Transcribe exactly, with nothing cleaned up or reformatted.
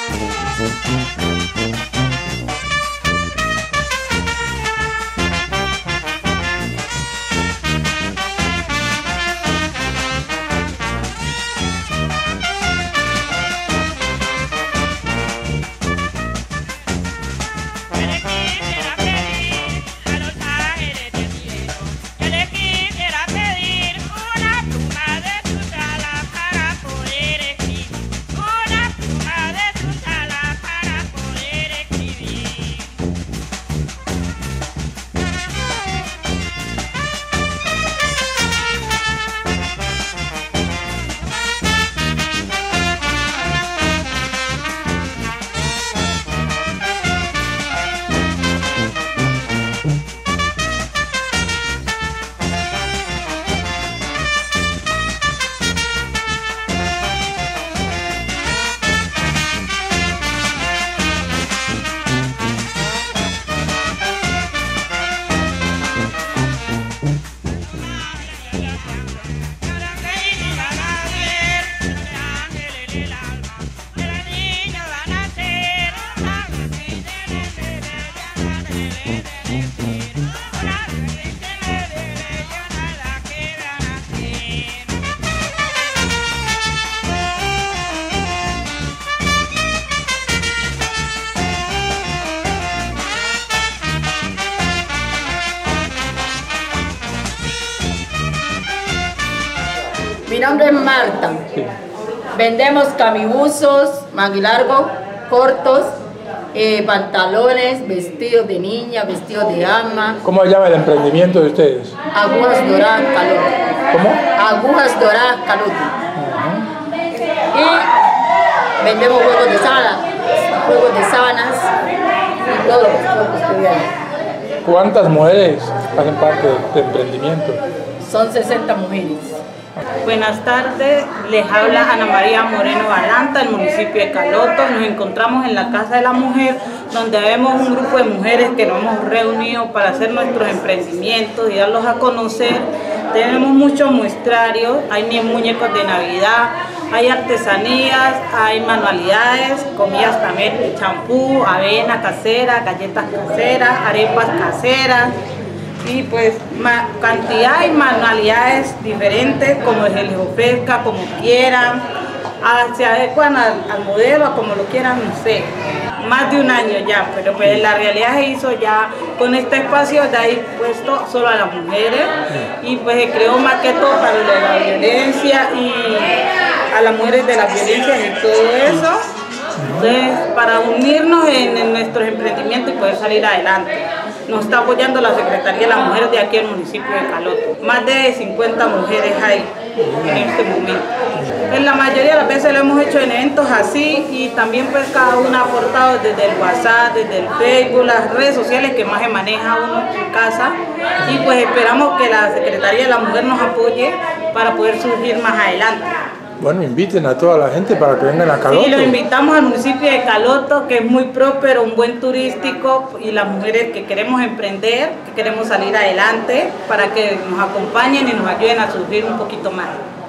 Mi nombre es Marta. Sí. Vendemos camibuzos, manguilargos, cortos, eh, pantalones, vestidos de niña, vestidos de ama. ¿Cómo se llama el emprendimiento de ustedes? Agujas Doradas Calote. ¿Cómo? Agujas Doradas Calote. Uh-huh. Y vendemos juegos de sala, juegos de sábanas y todo lo que viene. ¿Cuántas mujeres hacen parte del emprendimiento? Son sesenta mujeres. Buenas tardes, les habla Ana María Moreno Balanta, del municipio de Caloto. Nos encontramos en la Casa de la Mujer, donde vemos un grupo de mujeres que nos hemos reunido para hacer nuestros emprendimientos y darlos a conocer. Tenemos muchos muestrarios, hay muñecos de Navidad, hay artesanías, hay manualidades, comidas también, champú, avena casera, galletas caseras, arepas caseras. Y pues ma cantidad y manualidades diferentes, como se les ofrezca, como quieran, a, se adecuan al, al modelo, a como lo quieran, no sé. Más de un año ya, pero pues la realidad se hizo ya con este espacio de ahí puesto solo a las mujeres y pues se creó más que todo para lo de la violencia y a las mujeres de las violencias y todo eso. Entonces, para unirnos en, en nuestros emprendimientos y poder salir adelante. Nos está apoyando la Secretaría de las Mujeres de aquí del municipio de Caloto. Más de cincuenta mujeres hay en este momento. En la mayoría de las veces lo hemos hecho en eventos así y también pues cada una ha aportado desde el WhatsApp, desde el Facebook, las redes sociales que más se maneja uno en casa. Y pues esperamos que la Secretaría de la Mujer nos apoye para poder surgir más adelante. Bueno, inviten a toda la gente para que vengan a Caloto. Sí, lo invitamos al municipio de Caloto, que es muy próspero, un buen turístico, y las mujeres que queremos emprender, que queremos salir adelante, para que nos acompañen y nos ayuden a surgir un poquito más.